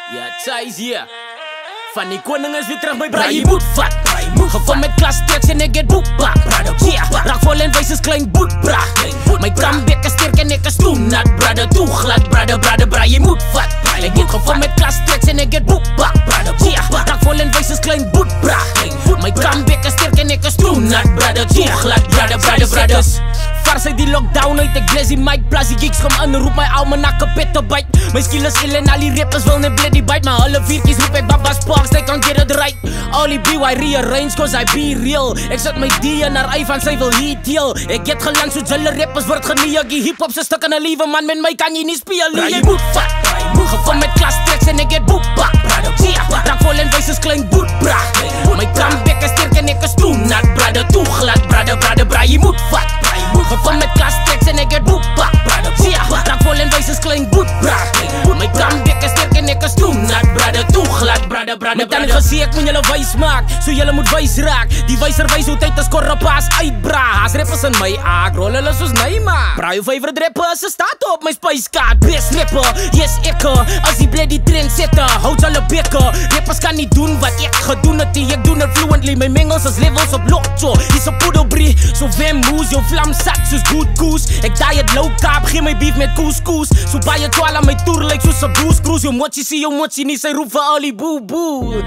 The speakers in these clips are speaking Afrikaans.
Ja, Thijs hier. Van die koning is weer terug by braai, jy moet vat. Gekom met klas treks en ek het boekbak. Raak vol en wijs is klein boetbraag. My comeback is sterk en ek is toenat. Brother, toe glad, brother, braai, jy moet vat. Ek het gekom met klas treks en ek het boekbak. Raak vol en wijs is klein boetbraag. My comeback is sterk en ek is toenat. Brother, toe glad, brother. Vars uit die lockdown uit, ek bless die mic. Plus die geeks kom in, roep my almanak op het te byt. My skill is ill en al die rappers wil net blid die byt. Maar hulle vierkies roep ek Baba Sparks, they can't get it right. All die BY rearrange cause I be real. Ek sit my D in haar iPhone, sy wil heat heel. Ek het geland soos hulle rappers word geneeg. Die hiphop se stuk in 'n liewe man, met my kan jy nie speel nie. Jy moet vat, gekom met klas treks en ek het boekbak. Raak vol en wijs is klein boetbraag. My comeback is sterk en ek is toenat. Brother, toe glad, brother, braai, jy moet vat. Gekom met klas treks en ek het boekbak. Raak vol en wijs is klein boetbraag. My comeback is sterk en ek is toenat. Brother, toe glad, brother. Met dan gesê ek moet julle wijs maak, so julle moet wijs raak. Die wijser wijs hoe tyd is korrepaas uitbraag. As rappers in my aak, rol hulle soos Neymar. Braai, jou favorite rapper is 'n staat op my spyskaart. Best rapper, yes ekke. As die bloody trend setter, houd julle bekke. Rappers kan nie doen wat ek gedoen het, ek doen het fluently. My mengels is levels op lockjaw. Hier's 'n poedelbrie, so vem moes, jou vlam sat soos good goose. Ek diet low carb, gee my beef met couscous. So baie twala my toer lyk soos 'n booze cruise. Jou mochi sien jou mochi nie, sy roep vir al die boo.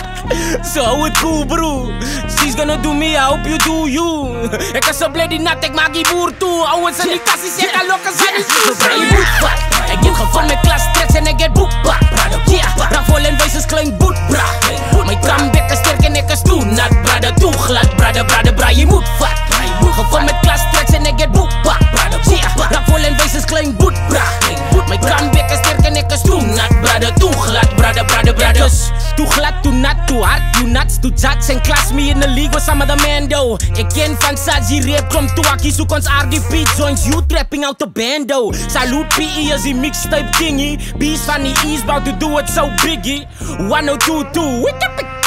So hou het cool bro. She's gonna do me, I hope you do you. Ek is so bloody nat, ek maak die boer toe. Ouwens in die kassie sê ka lokkers aan die soes. Jy moet vat, ek het geval met klas treks en ek het boekbak. Raak vol en wijs is klein boetbraag. My comeback is sterk en ek is toenat. Brother, toe glad, brother, braai, jy moet vat. Geval met klas treks en ek het boekbak. Raak vol en wijs is klein boetbraag. My comeback is sterk en ek is toenat. Brother, toe glad, brother. Too glad, too nat, too hard, too nuts, too judge and class me in the league with some of the men though. Ek ken van Saji rap, kom toe ek soek ons RDP joints, you trapping out the bando. Salute PE as die mixtape kingie, bees van die East bout to do it so biggie. 1022, wake up at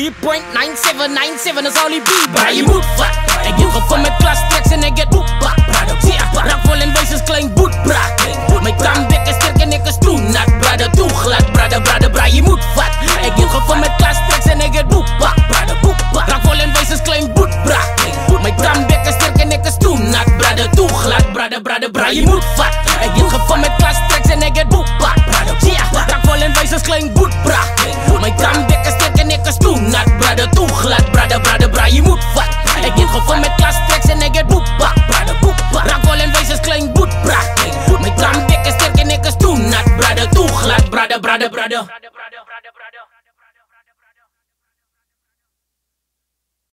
3.9797 is al die beat, braai, jy moet vat. Ek het gekom met klas treks en ek het boekbak. Raak vol en wijs is klein boetbraak. My comeback is sterk en ek is toenat. Brother, toe glad, brother, braai, jy moet vat. Ek het gekom met klas treks en ek het boekbak. Raak vol en wijs is klein boetbraak. My comeback is sterk en ek is toenat. Brother, toe glad, brother, braai, jy moet vat. Ek het gekom met klas treks en ek het boekbak. Raak vol en wijs is klein boetbraak. My comeback is sterk en ek is toenat. Brother, toe glad, brother, braai, jy moet vat. Ek het gekom met klas treks en ek het boekbak. Raak vol en wijs is klein boetbraak. My comeback is sterk en ek is toenat. Brother, toe glad, brother.